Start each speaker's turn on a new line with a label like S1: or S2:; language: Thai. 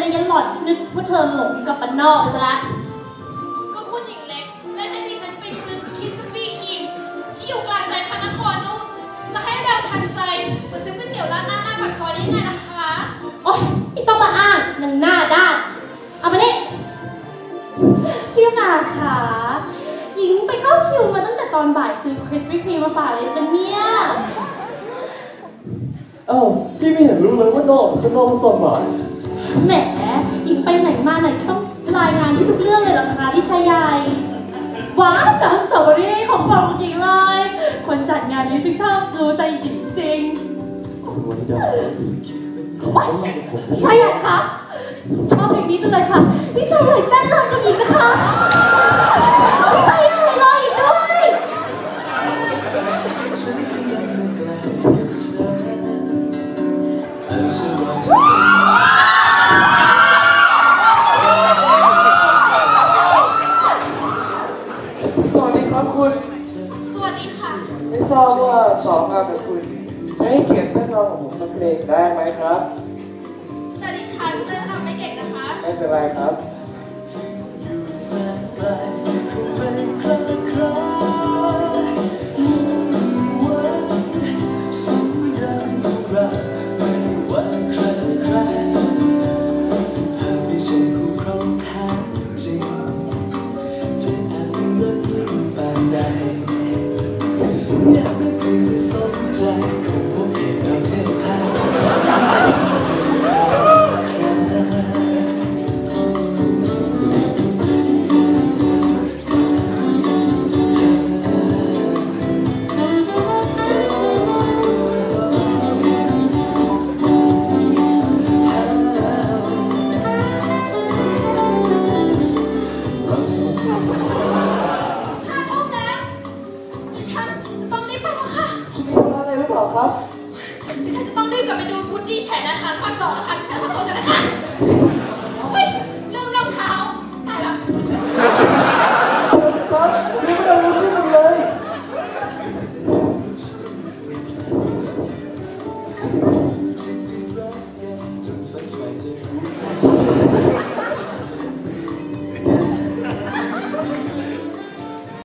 S1: เลยยันหล่อนนึกว่าเธอหลงกับปนนอกซะละ
S2: ก็คุณหญิงเล็กและให้ดิฉันไปซื้อคิสปี้ครีมที่อยู่กลางใจพระนครนู่นจะให้เร็วทันใจมาซื้อก๋วยเตี๋ยวร้านหน้าปากซอยได้ยังไงล่ะคะ
S1: โอ๊ยไม่ต้องมาอ้างมันหน้าด้านเอามาดิพี่นาขาหญิงไปเข้าคิวมาตั้งแต่ตอนบ่ายซื้อคริสปี้ครีมมาฝากเลยนะเนี่ย
S3: อ้าวพี่ไม่เห็นรู้เลยว่านอกข้างนอกมันตอนบ่าย
S1: แหมหญิงไปไหนมาไหนต้องรายงานที่ทุกเรื่องเลยเหรอคะพี่ชายใหญ่ว้าวดาวสตรอเบอรี่ของโปรดจริงเลยคนจัดงานนี้ฉันชอบรู้ใจจริงๆ
S3: คุณวันดา
S1: ชายใหญ่คะชอบเพลงนี้จังเลยค่ะพี่ชายใหญ่เต้นรำกับหญิงนะคะพี่ชายใหญ่รออีกด้วย
S3: สวัสดีครับคุณ
S2: สวัสดีค่ะ
S3: ไม่ทราบว่าสองงานกับคุณจะให้เกียรติเต้นรำของผมสักเพลงได้ไหมครับ
S2: แต่ดิฉันเต้นรำไม่เก่งนะคะ
S3: ไม่เป็นไรครับ
S2: ดิฉันจะต้องรีบกลับไปดูวูดดี้แฉนาธานภาค 2นะคะดิฉันขอโทษนะคะเฮ้ยลืมรองเท้าตายแล้ว
S3: ครับนี่ไม่ได้รู้ชื่อเลย